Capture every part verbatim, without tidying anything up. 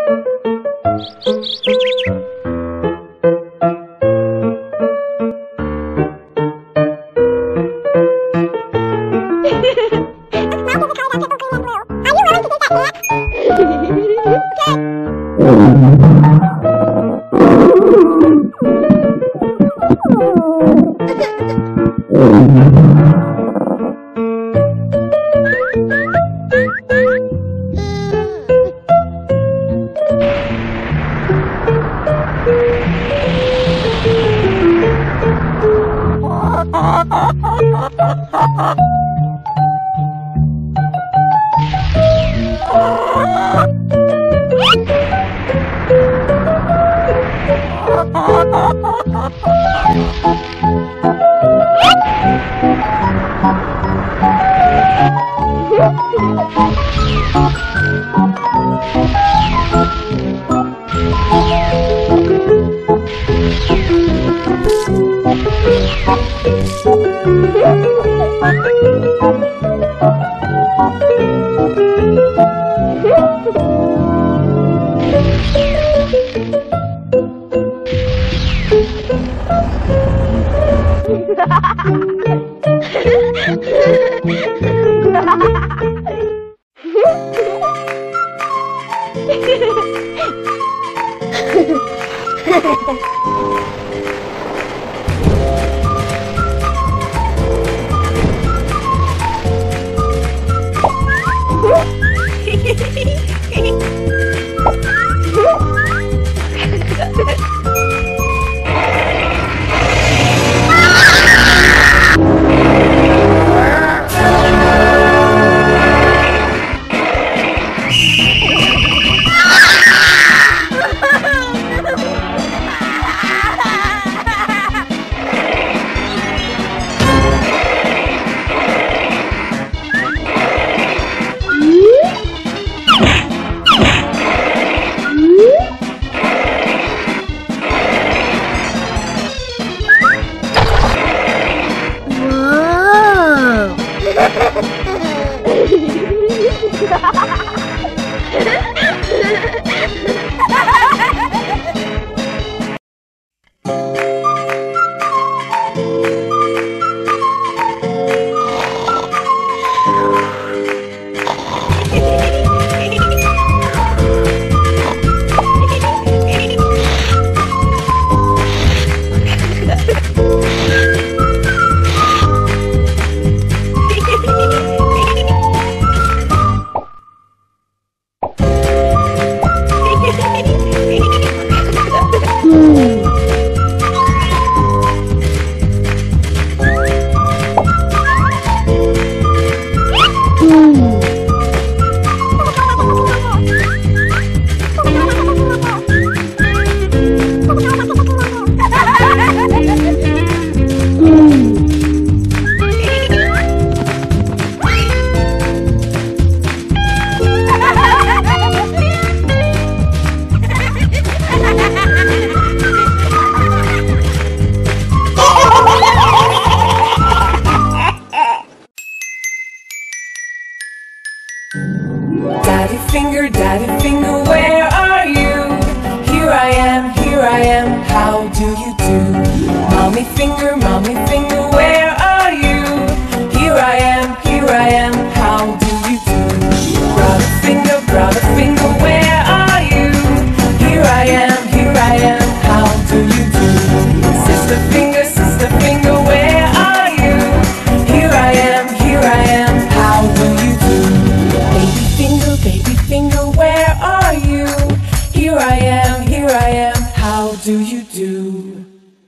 Daddy finger, daddy finger, where are you? Here I am, here I am, how do you do? Mommy finger, mommy finger, where are you? Here I am, here I am, how do you do? Brother finger, brother finger, where are you? Here I am, here I am, how do you do? Sister finger, sister finger, where are you? Here I am, here I am, how do you do? Baby finger, baby finger, where are you? Here I am, here I am, how do you do?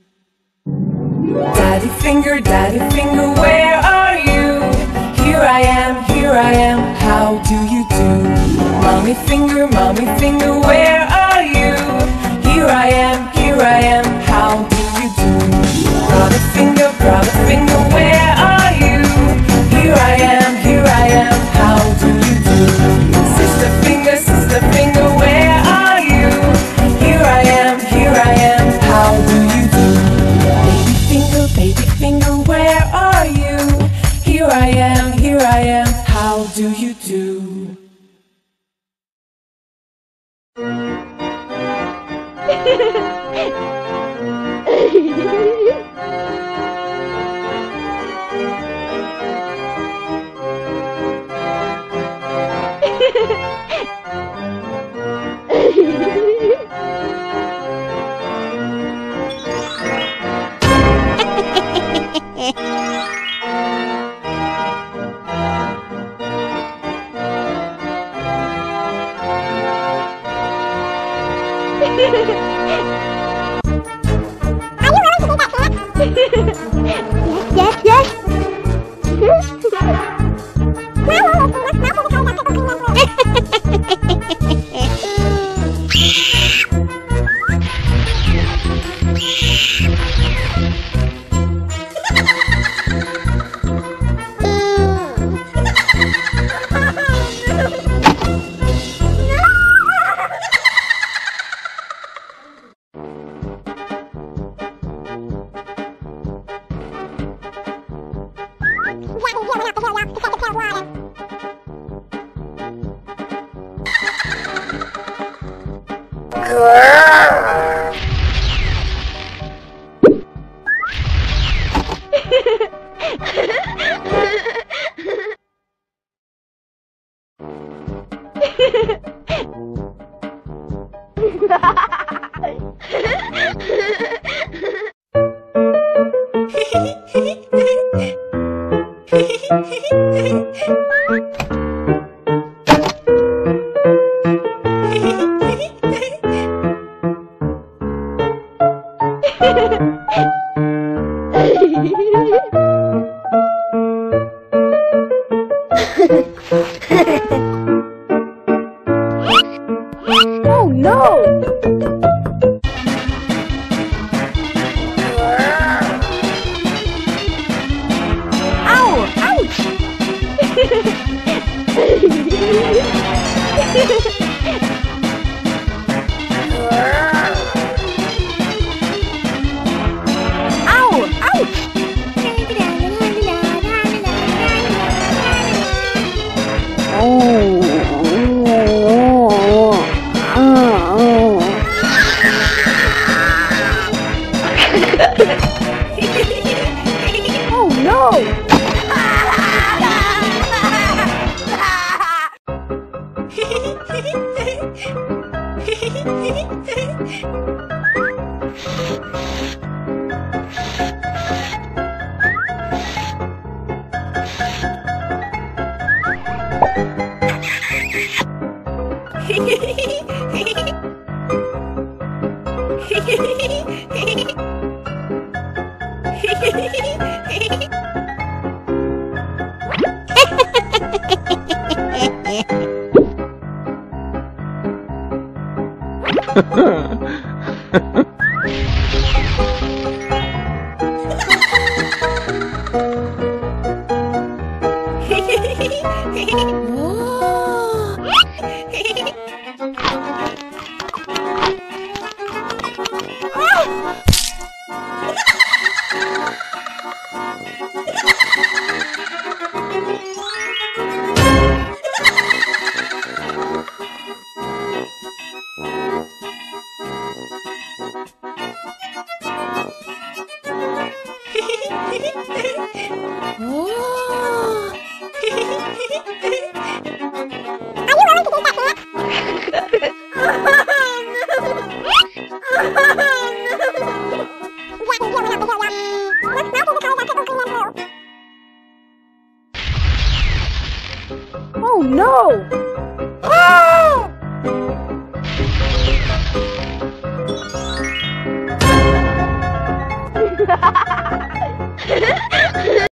Daddy finger, daddy finger, where are you? Here I am, here I am, how do you do? Mommy finger, mommy finger, where are you? Here I am, here I am, how do you do? Brother finger, brother finger, where are you? Here I am, here I am, how do you do? Sister finger, sister finger, where are you? Here I am, here I am, how do you do? Baby finger, baby finger, where are you? Here I am, here I am, how do you do? Yes, yes. Oh no! Ow! Ouch! Ow! Ouch! Oh no! Oh no!